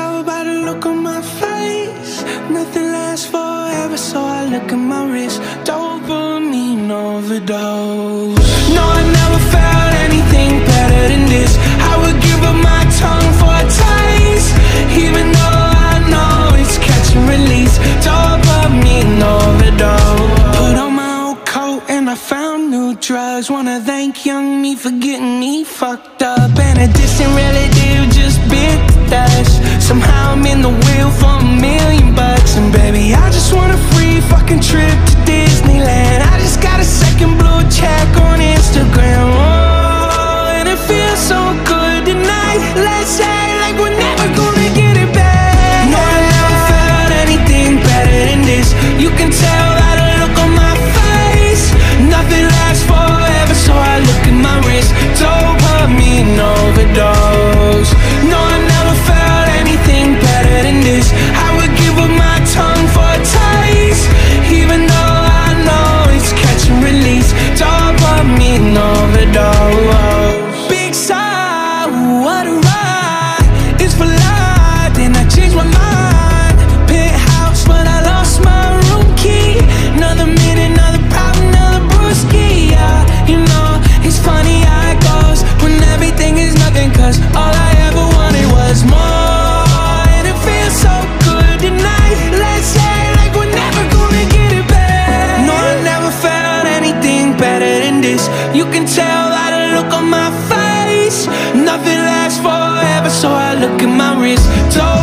tell by the look on my face, nothing lasts forever, so I look at my wrist. Dopamine overdose. No, I never felt anything better than this. I would give up my tongue for a taste, even though I know it's catch and release. Dopamine overdose. Put on my old coat and I found new drugs. Wanna thank young me for getting me fucked up. And a distant relative just bit the dust. Somehow I'm in the wheel for $1,000,000. And baby, I just want a free fucking trip to Disneyland. I just got a second blue check on Instagram. Oh, and it feels so good tonight. Let's say like we're never gonna get it back. No, I never felt anything better than this. You can tell by the look on my face, nothing lasts forever, so I look at my wrist. Dopamine overdose. No, I never felt anything better than this. I would give up my tongue for a taste, even though I know it's catch and release. Dopamine overdose. Big sigh, what a ride. It's for life, then I changed my mind. Penthouse, but I lost my room key. Another minute, another problem, another brewski. Yeah, you know, it's funny how it goes when everything is nothing, cause all I ever wanted was more. And it feels so good tonight. Let's say like we're never gonna get it back. No, I never felt anything better than this. You can tell by the look on my face, nothing lasts forever, so I look at my wrist.